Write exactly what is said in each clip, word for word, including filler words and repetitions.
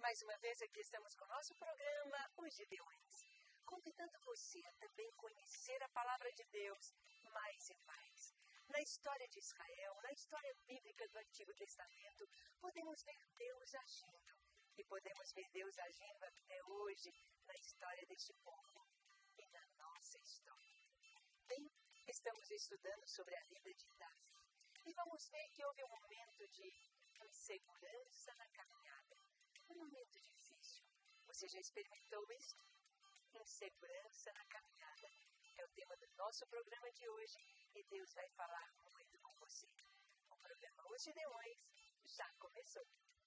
mais uma vez aqui estamos com o nosso programa Os Gideões, convidando você a também conhecer a palavra de Deus mais e mais. Na história de Israel, na história bíblica do Antigo Testamento, podemos ver Deus agindo. E podemos ver Deus agindo até hoje na história deste povo e na nossa história. Bem, estamos estudando sobre a vida de Davi. E vamos ver que houve um momento de insegurança na caminhada. Um momento difícil. Você já experimentou isso? Insegurança na caminhada. É o tema do nosso programa de hoje e Deus vai falar muito com você. O programa Os Gideões já começou.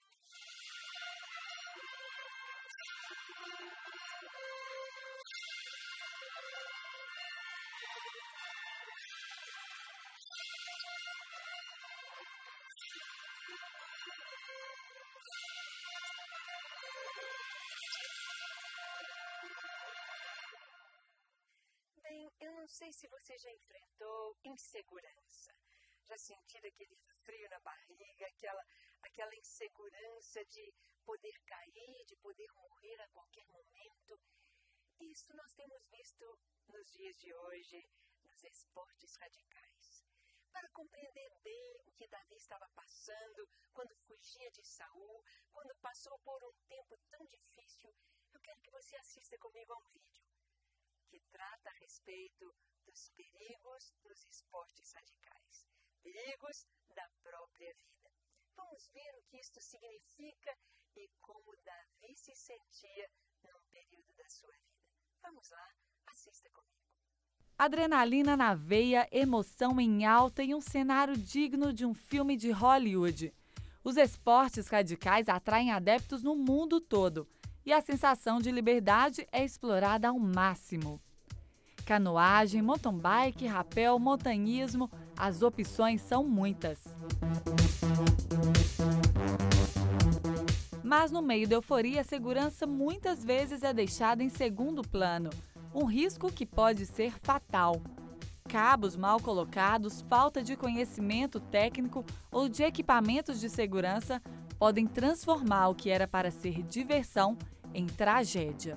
Bem, eu não sei se você já enfrentou insegurança. Já sentiu aquele frio na barriga, aquela, aquela insegurança de poder cair, de poder morrer a qualquer momento. Isso nós temos visto nos dias de hoje, nos esportes radicais. Para compreender bem o que Davi estava passando, quando fugia de Saul, quando passou por um tempo tão difícil, eu quero que você assista comigo a um vídeo que trata a respeito dos perigos dos esportes radicais, perigos da própria vida. Vamos ver o que isto significa e como Davi se sentia num período da sua vida. Vamos lá, assista comigo. Adrenalina na veia, emoção em alta e um cenário digno de um filme de Hollywood. Os esportes radicais atraem adeptos no mundo todo e a sensação de liberdade é explorada ao máximo. Canoagem, mountain bike, rapel, montanhismo, as opções são muitas. Mas no meio da euforia, a segurança muitas vezes é deixada em segundo plano, um risco que pode ser fatal. Cabos mal colocados, falta de conhecimento técnico ou de equipamentos de segurança podem transformar o que era para ser diversão em tragédia.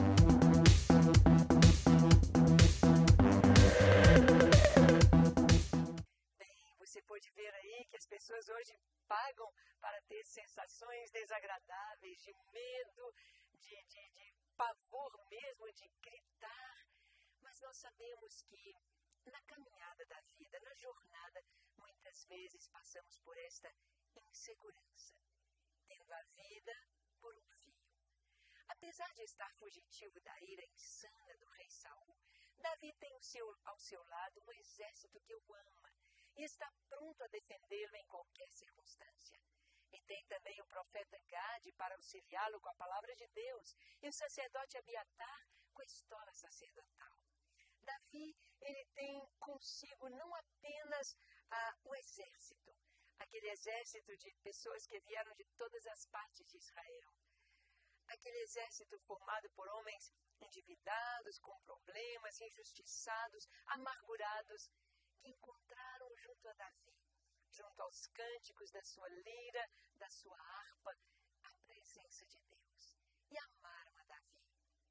Você pode ver aí que as pessoas hoje pagam para ter sensações desagradáveis, de medo, de, de, de pavor mesmo, de gritar. Mas nós sabemos que na caminhada da vida, na jornada, muitas vezes passamos por esta insegurança, tendo a vida por um fio. Apesar de estar fugitivo da ira insana do rei Saul, Davi tem ao seu, ao seu lado um exército que o ama e está pronto a defendê-lo em qualquer circunstância. E tem também o profeta Gade para auxiliá-lo com a palavra de Deus e o sacerdote Abiatar com a estola sacerdotal. Davi, ele tem consigo não apenas ah, o exército, aquele exército de pessoas que vieram de todas as partes de Israel. Aquele exército formado por homens endividados, com problemas, injustiçados, amargurados, que encontraram junto a Davi, junto aos cânticos da sua lira, da sua harpa, a presença de Deus. E amaram a Davi.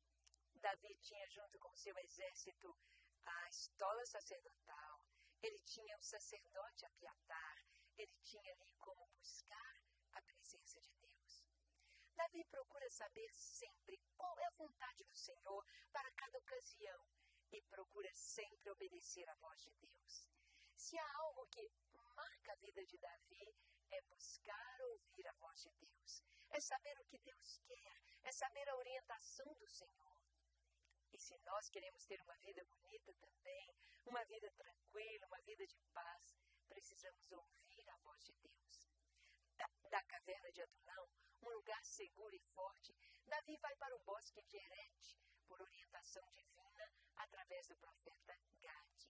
Davi tinha junto com seu exército a estola sacerdotal, ele tinha o sacerdote Abiatar, ele tinha ali como buscar a presença de Deus. Davi procura saber sempre qual é a vontade do Senhor para cada ocasião e procura sempre obedecer à voz de Deus. Se há algo que marca a vida de Davi, é buscar ouvir a voz de Deus, é saber o que Deus quer, é saber a orientação do Senhor. E se nós queremos ter uma vida bonita também, uma vida tranquila, uma vida de paz, precisamos ouvir a voz de Deus. Da, da caverna de Adulão, um lugar seguro e forte, Davi vai para o bosque de Herete, por orientação divina, através do profeta Gade.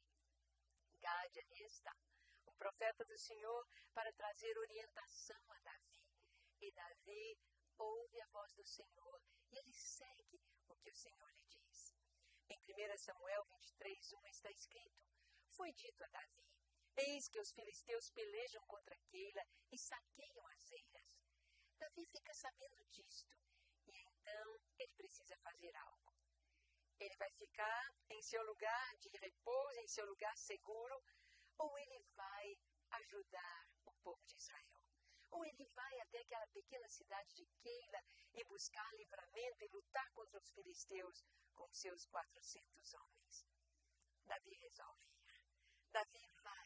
Gade ali está, o profeta do Senhor, para trazer orientação a Davi. E Davi ouve a voz do Senhor e ele segue o que o Senhor lhe diz. Em primeiro Samuel vinte e três, um está escrito: foi dito a Davi: eis que os filisteus pelejam contra Keila e saqueiam as eiras. Davi fica sabendo disto precisa fazer algo. Ele vai ficar em seu lugar de repouso, em seu lugar seguro, ou ele vai ajudar o povo de Israel. Ou ele vai até aquela pequena cidade de Keila e buscar livramento e lutar contra os filisteus com seus quatrocentos homens. Davi resolve ir. Davi vai.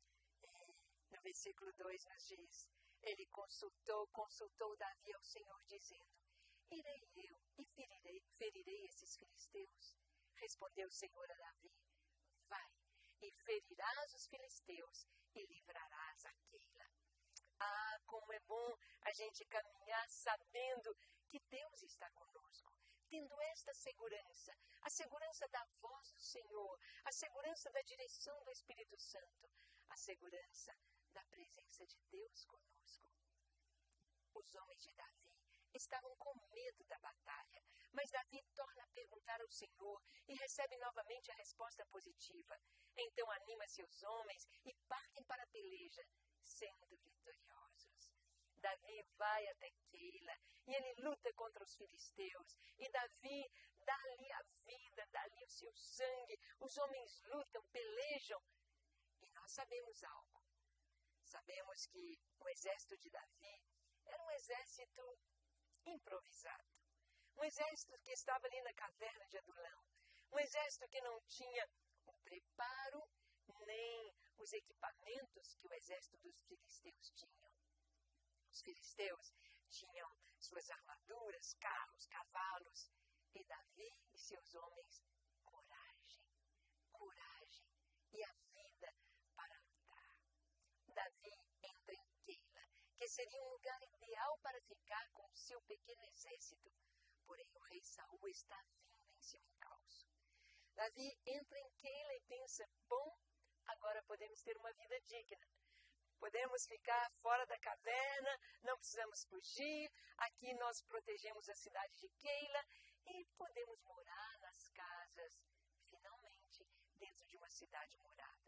No versículo dois nos diz, ele consultou, consultou Davi ao Senhor, dizendo, irei eu e ferirei, ferirei esses filisteus? Respondeu o Senhor a Davi, vai, e ferirás os filisteus e livrarás a Keila. Ah, como é bom a gente caminhar sabendo que Deus está conosco, tendo esta segurança, a segurança da voz do Senhor, a segurança da direção do Espírito Santo, a segurança da presença de Deus conosco. Os homens de Davi estavam com medo da batalha, mas Davi torna a perguntar ao Senhor e recebe novamente a resposta positiva. Então anima seus homens e partem para a peleja, sendo vitoriosos. Davi vai até Keila e ele luta contra os filisteus. E Davi dá-lhe a vida, dá-lhe o seu sangue. Os homens lutam, pelejam. E nós sabemos algo. Sabemos que o exército de Davi era um exército improvisado. Um exército que estava ali na caverna de Adulão. Um exército que não tinha o preparo nem os equipamentos que o exército dos filisteus tinham. Os filisteus tinham suas armaduras, carros, cavalos. E Davi e seus homens, coragem, coragem e a vida para lutar. Davi entra em Keila, que seria um lugar ideal para ficar com o seu pequeno exército. Porém, o rei Saul está vindo em seu encalço. Davi entra em Keila e pensa, bom, agora podemos ter uma vida digna. Podemos ficar fora da caverna, não precisamos fugir. Aqui nós protegemos a cidade de Keila e podemos morar nas casas, finalmente, dentro de uma cidade murada.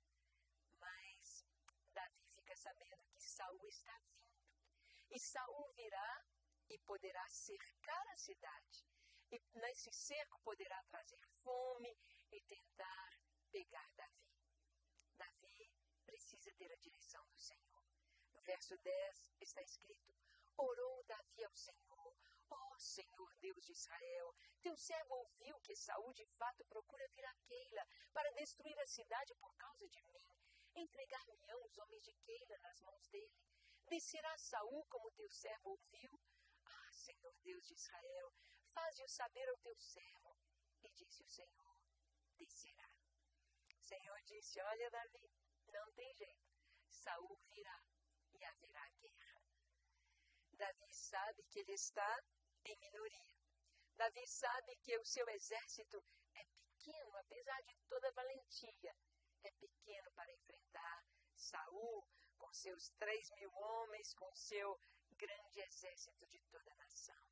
Mas Davi fica sabendo que Saul está vindo. E Saul virá e poderá cercar a cidade. E nesse cerco poderá trazer fome e tentar pegar Davi. Davi precisa ter a direção do Senhor. No verso dez está escrito, orou Davi ao Senhor, ó Senhor Deus de Israel, teu servo ouviu que Saul de fato procura vir a Keila para destruir a cidade por causa de mim. Entregar-me-ão os homens de Keila nas mãos dele. Descerá Saul como teu servo ouviu? Ah, Senhor Deus de Israel, faze-o saber ao teu servo. E disse o Senhor, descerá. O Senhor disse, olha Davi, não tem jeito, Saul virá e haverá guerra. Davi sabe que ele está em minoria. Davi sabe que o seu exército é pequeno, apesar de toda a valentia. É pequeno para enfrentar Saul com seus três mil homens, com seu grande exército de toda a nação.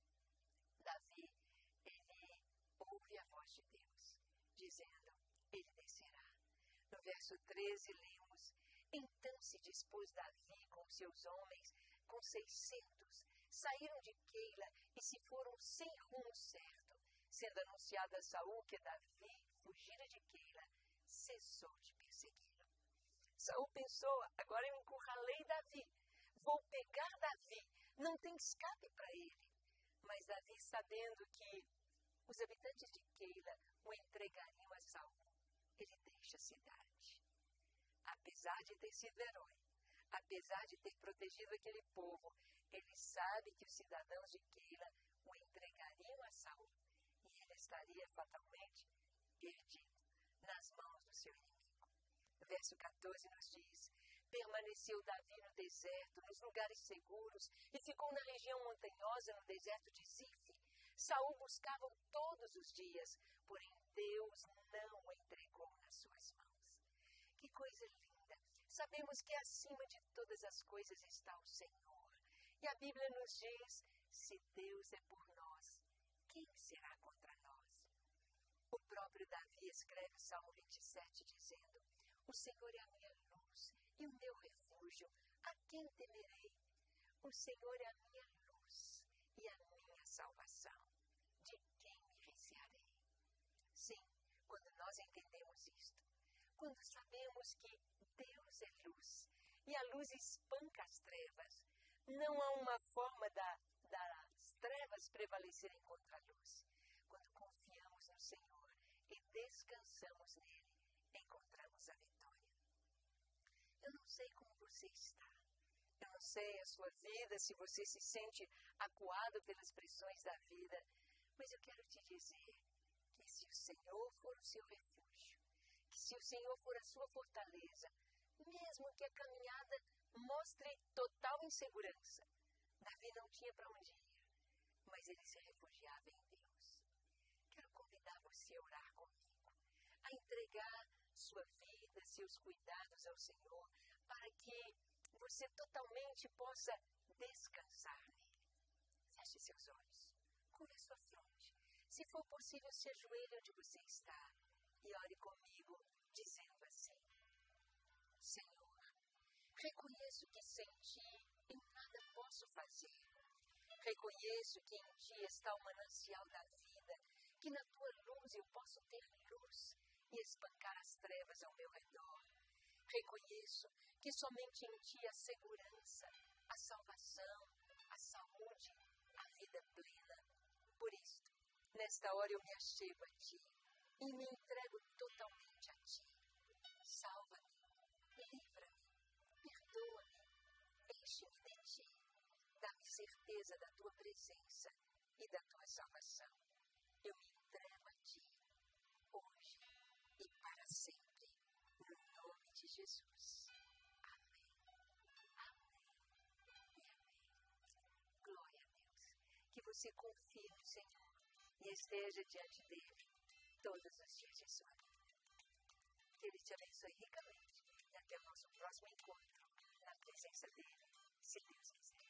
Davi, ele ouve a voz de Deus, dizendo, ele descerá. No verso treze lemos, então se dispôs Davi com seus homens, com seiscentos, saíram de Keila e se foram sem rumo certo. Sendo anunciado a Saul que Davi fugira de Keila, cessou de persegui-lo. Saul pensou, agora eu encurralei Davi, vou pegar Davi, não tem escape para ele. Mas Davi, sabendo que os habitantes de Keila o entregariam a Saul, ele deixa a cidade. Apesar de ter sido herói, apesar de ter protegido aquele povo, ele sabe que os cidadãos de Keila o entregariam a Saul e ele estaria fatalmente perdido nas mãos do seu inimigo. O verso catorze nos diz, permaneceu Davi no deserto, nos lugares seguros, e ficou na região montanhosa, no deserto de Zif. Saul buscava-o todos os dias, porém Deus não o entregou nas suas mãos. Que coisa linda! Sabemos que acima de todas as coisas está o Senhor. E a Bíblia nos diz, se Deus é por nós, quem será contra nós? O próprio Davi escreve o Salmo vinte e sete dizendo, o Senhor é a minha luz e o meu refúgio, a quem temerei? O Senhor é a minha luz e a minha salvação. de quem me recearei? Sim, quando nós entendemos isto, quando sabemos que Deus é luz e a luz espanca as trevas, não há uma forma da, das trevas prevalecerem contra a luz. Quando confiamos no Senhor e descansamos nele, encontramos a vitória. Eu não sei como você está. Eu não sei a sua vida, se você se sente acuado pelas pressões da vida, mas eu quero te dizer que se o Senhor for o seu refúgio, que se o Senhor for a sua fortaleza, mesmo que a caminhada mostre total insegurança, Davi não tinha para onde ir, mas ele se refugiava em Deus. Quero convidar você a orar comigo, a entregar sua vida, seus cuidados ao Senhor, para que você totalmente possa descansar nele. Feche seus olhos, curve a sua fronte. Se for possível, se ajoelhe onde você está e ore comigo, dizendo assim: Senhor, reconheço que sem ti eu nada posso fazer. Reconheço que em ti está o manancial da vida, que na tua luz eu posso ter luz e espancar as trevas ao meu redor. Reconheço que somente em ti há segurança, a salvação, a saúde, a vida plena. Por isso, nesta hora eu me achego a ti e me entrego totalmente a ti. Salva-me, livra-me, perdoa-me, enche-me de ti, dá-me certeza da tua presença e da tua salvação. Eu me entrego a ti, hoje e para sempre, no nome de Jesus. Amém, amém e amém. Glória a Deus. Que você confie no Senhor e esteja diante dele todos os dias de sua vida. Que ele te abençoe ricamente e até o nosso próximo encontro na presença dele, se Deus quiser.